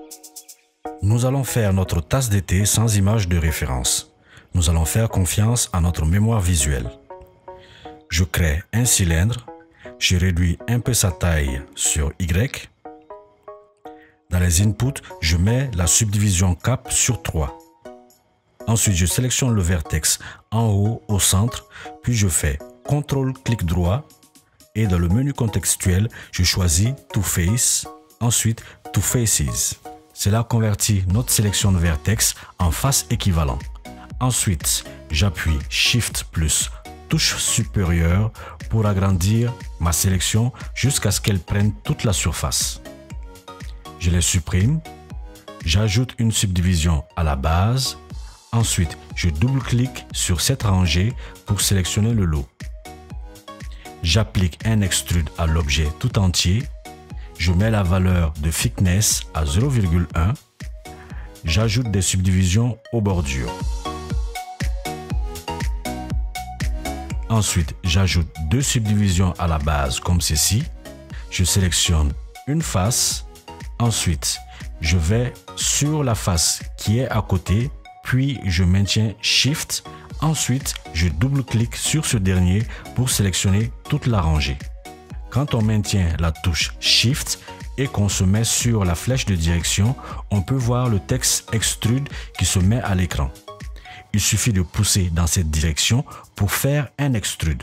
Nous allons faire notre tasse de thé sans image de référence. Nous allons faire confiance à notre mémoire visuelle. Je crée un cylindre, je réduis un peu sa taille sur Y. Dans les inputs, je mets la subdivision cap sur 3. Ensuite, je sélectionne le vertex en haut au centre, puis je fais CTRL clic droit et dans le menu contextuel, je choisis To Face, ensuite To Faces. Cela convertit notre sélection de vertex en face équivalent. Ensuite, j'appuie Shift plus touche supérieure pour agrandir ma sélection jusqu'à ce qu'elle prenne toute la surface. Je les supprime, j'ajoute une subdivision à la base, ensuite je double-clique sur cette rangée pour sélectionner le lot. J'applique un extrude à l'objet tout entier, je mets la valeur de thickness à 0,1, j'ajoute des subdivisions aux bordures. Ensuite, j'ajoute 2 subdivisions à la base comme ceci. Je sélectionne une face. Ensuite, je vais sur la face qui est à côté, puis je maintiens Shift. Ensuite, je double-clique sur ce dernier pour sélectionner toute la rangée. Quand on maintient la touche Shift et qu'on se met sur la flèche de direction, on peut voir le texte Extrude qui se met à l'écran. Il suffit de pousser dans cette direction pour faire un extrude.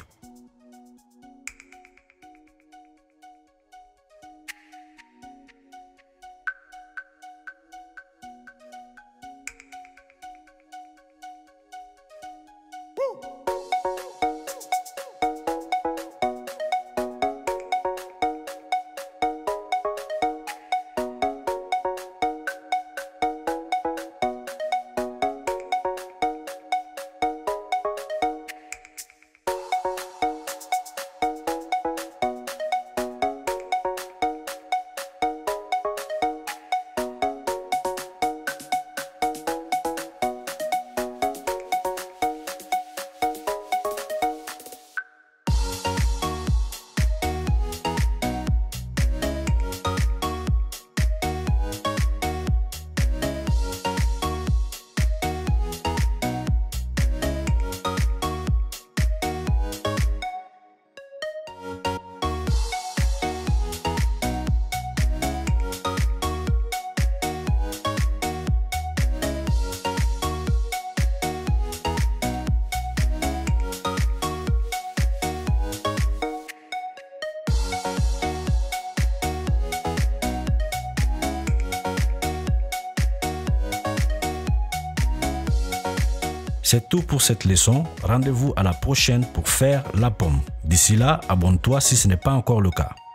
C'est tout pour cette leçon. Rendez-vous à la prochaine pour faire la pomme. D'ici là, abonne-toi si ce n'est pas encore le cas.